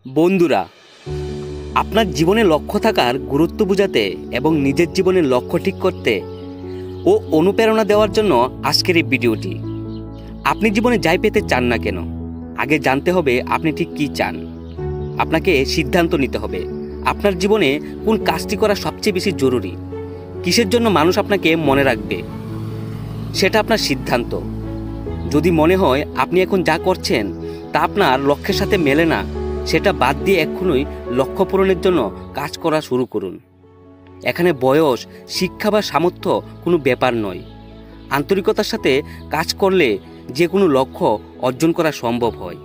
বন্ধুরা, আপনার জীবনে লক্ষ্য থাকার গুরুত্ব বোঝাতে এবং নিজের জীবনের লক্ষ্য ঠিক করতে ও অনুপ্রেরণা দেওয়ার জন্য আজকের এই ভিডিওটি। আপনি জীবনে যাই পেতে চান না কেন, আগে জানতে হবে আপনি ঠিক কী চান। আপনাকে সিদ্ধান্ত নিতে হবে আপনার জীবনে কোন কাজটি করা সবচেয়ে বেশি জরুরি, কিসের জন্য মানুষ আপনাকে মনে রাখবে, সেটা আপনার সিদ্ধান্ত। যদি মনে হয় আপনি এখন যা করছেন তা আপনার লক্ষ্যের সাথে মেলে না, সেটা বাদ দিয়ে এক্ষুনি লক্ষ্য পূরণের জন্য কাজ করা শুরু করুন। এখানে বয়স, শিক্ষা বা সামর্থ্য কোনো ব্যাপার নয়। আন্তরিকতার সাথে কাজ করলে যে কোনো লক্ষ্য অর্জন করা সম্ভব হয়।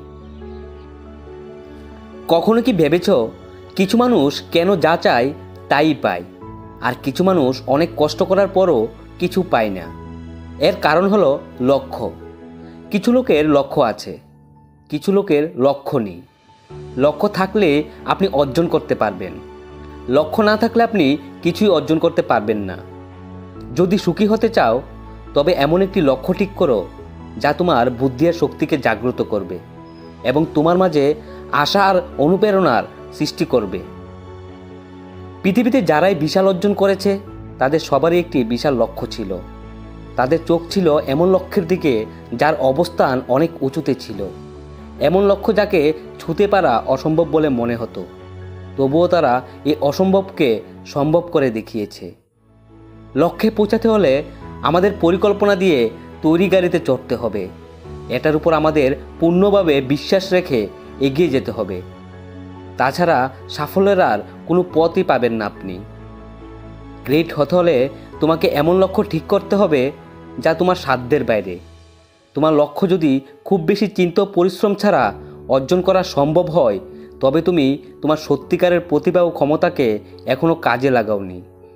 কখনো কি ভেবেছ কিছু মানুষ কেন যা চায় তাই পায়, আর কিছু মানুষ অনেক কষ্ট করার পরও কিছু পায় না? এর কারণ হলো লক্ষ্য। কিছু লোকের লক্ষ্য আছে, কিছু লোকের লক্ষ্য নেই। লক্ষ্য থাকলে আপনি অর্জন করতে পারবেন, লক্ষ্য না থাকলে আপনি কিছুই অর্জন করতে পারবেন না। যদি সুখী হতে চাও তবে এমন একটি লক্ষ্য ঠিক করো যা তোমার বুদ্ধি আর শক্তিকে জাগ্রত করবে এবং তোমার মাঝে আশা আর অনুপ্রেরণার সৃষ্টি করবে। পৃথিবীতে যারাই বিশাল অর্জন করেছে তাদের সবারই একটি বিশাল লক্ষ্য ছিল। তাদের চোখ ছিল এমন লক্ষ্যের দিকে যার অবস্থান অনেক উঁচুতে ছিল, এমন লক্ষ্য যাকে ছুঁতে পারা অসম্ভব বলে মনে হতো, তবুও তারা এই অসম্ভবকে সম্ভব করে দেখিয়েছে। লক্ষ্যে পৌঁছাতে হলে আমাদের পরিকল্পনা দিয়ে তৈরি গাড়িতে চড়তে হবে। এটার উপর আমাদের পূর্ণভাবে বিশ্বাস রেখে এগিয়ে যেতে হবে। তাছাড়া সাফল্যের আর কোনো পথই পাবেন না আপনি। গ্রেট হতে হলে তোমাকে এমন লক্ষ্য ঠিক করতে হবে যা তোমার সাধ্যের বাইরে। তোমার লক্ষ্য যদি খুব বেশি চিন্তা ও পরিশ্রম ছাড়া অর্জন করা সম্ভব হয় তবে তুমি তোমার সত্যিকারের প্রতিভা ও ক্ষমতাকে এখনও কাজে লাগাওনি।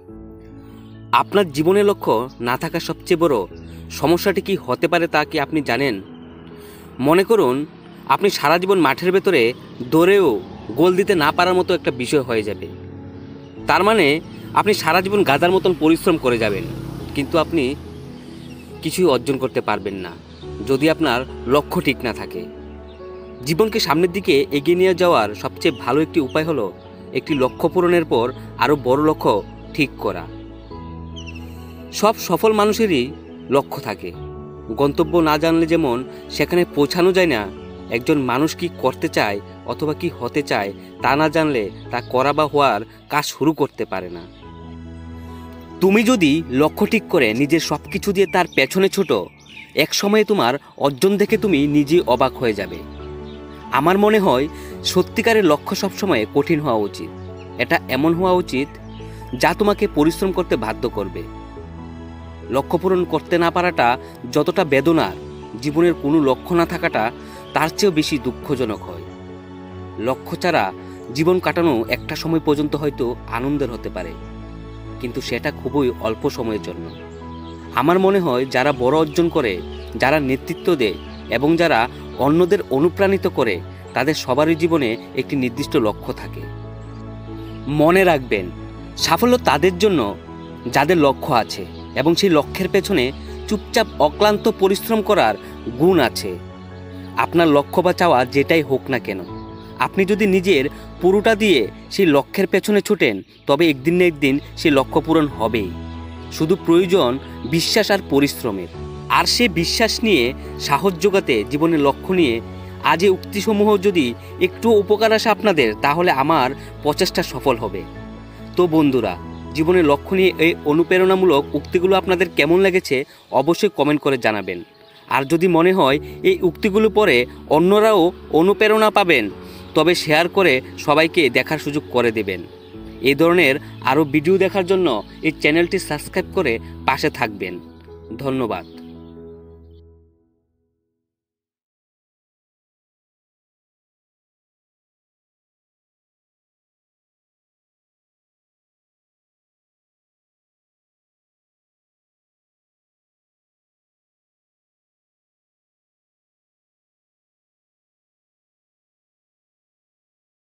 আপনার জীবনের লক্ষ্য না থাকা সবচেয়ে বড় সমস্যাটি কি হতে পারে তা কি আপনি জানেন? মনে করুন আপনি সারা জীবন মাঠের ভেতরে দৌড়েও গোল দিতে না পারার মতো একটা বিষয় হয়ে যাবে। তার মানে আপনি সারা জীবন গাধার মতন পরিশ্রম করে যাবেন, কিন্তু আপনি কিছুই অর্জন করতে পারবেন না যদি আপনার লক্ষ্য ঠিক না থাকে। জীবনকে সামনের দিকে এগিয়ে নিয়ে যাওয়ার সবচেয়ে ভালো একটি উপায় হলো একটি লক্ষ্য পূরণের পর আরও বড় লক্ষ্য ঠিক করা। সব সফল মানুষেরই লক্ষ্য থাকে। গন্তব্য না জানলে যেমন সেখানে পৌঁছানো যায় না, একজন মানুষ কি করতে চায় অথবা কি হতে চায় তা না জানলে তা করা বা হওয়ার কাজ শুরু করতে পারে না। তুমি যদি লক্ষ্য ঠিক করে নিজের সব কিছু দিয়ে তার পেছনে ছোটো, এক সময়ে তোমার অর্জন দেখে তুমি নিজেই অবাক হয়ে যাবে। আমার মনে হয় সত্যিকারের লক্ষ্য সবসময় কঠিন হওয়া উচিত। এটা এমন হওয়া উচিত যা তোমাকে পরিশ্রম করতে বাধ্য করবে। লক্ষ্য পূরণ করতে না পারাটা যতটা বেদনার, জীবনের কোনো লক্ষ্য না থাকাটা তার চেয়েও বেশি দুঃখজনক হয়। লক্ষ্য ছাড়া জীবন কাটানো একটা সময় পর্যন্ত হয়তো আনন্দের হতে পারে, কিন্তু সেটা খুবই অল্প সময়ের জন্য। আমার মনে হয় যারা বড় অর্জন করে, যারা নেতৃত্ব দেয় এবং যারা অন্যদের অনুপ্রাণিত করে তাদের সবারই জীবনে একটি নির্দিষ্ট লক্ষ্য থাকে। মনে রাখবেন, সাফল্য তাদের জন্য যাদের লক্ষ্য আছে এবং সেই লক্ষ্যের পেছনে চুপচাপ অক্লান্ত পরিশ্রম করার গুণ আছে। আপনার লক্ষ্য বা চাওয়া যেটাই হোক না কেন, আপনি যদি নিজের পুরোটা দিয়ে সেই লক্ষ্যের পেছনে ছুটেন তবে একদিন না একদিন সেই লক্ষ্য পূরণ হবেই। শুধু প্রয়োজন বিশ্বাস আর পরিশ্রমের। আর সে বিশ্বাস নিয়ে সাহস জোগাতে জীবনের লক্ষ্য নিয়ে আজ এই উক্তিসমূহ যদি একটু উপকার আসে আপনাদের, তাহলে আমার প্রচেষ্টা সফল হবে। তো বন্ধুরা, জীবনের লক্ষ্য নিয়ে এই অনুপ্রেরণামূলক উক্তিগুলো আপনাদের কেমন লেগেছে অবশ্যই কমেন্ট করে জানাবেন। আর যদি মনে হয় এই উক্তিগুলো পড়ে অন্যরাও অনুপ্রেরণা পাবেন তবে শেয়ার করে সবাইকে দেখার সুযোগ করে দেবেন। এই ধরনের আরও ভিডিও দেখার জন্য এই চ্যানেলটি সাবস্ক্রাইব করে পাশে থাকবেন। ধন্যবাদ।